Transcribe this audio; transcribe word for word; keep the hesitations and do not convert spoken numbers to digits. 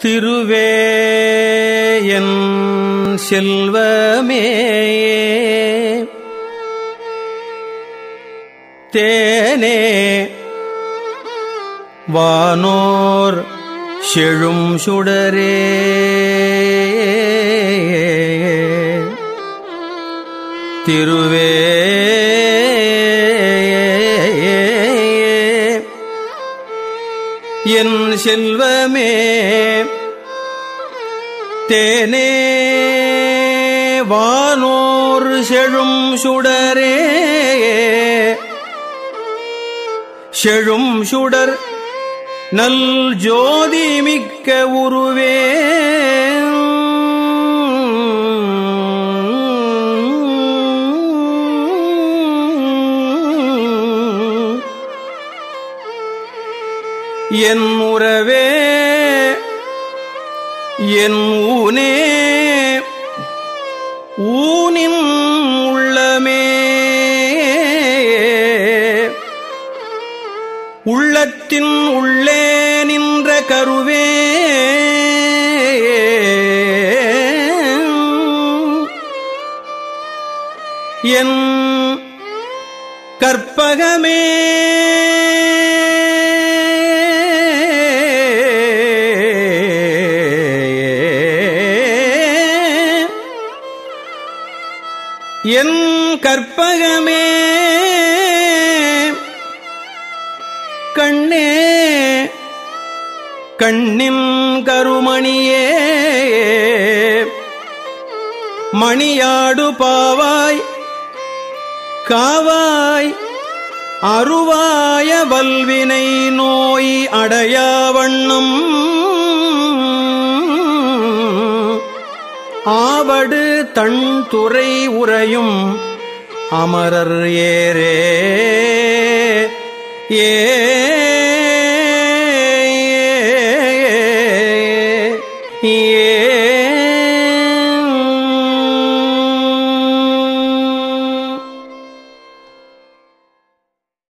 திருவே என் செல்வமே தேனே வானோர் செழும் சுடரே திருவே என் செல்வமே தேனே வானோர் செழும் சுடரே செழும் சுடர் நல் ஜோதி மிக்க உருவே என் உறவே என் ஊனே ஊனின் உள்ளமே உள்ளத்தின் உள்ளே நின்ற கருவே என் கற்பகமே என் கற்பகமே கண்ணே கண்ணின் கருமணியே மணியாடு பாவாய் காவாய் அருவாய வல்வினை நோய் அடையா வண்ணம் ஆவடு தன் துறை உறையும் அமரர் ஏரே ஏ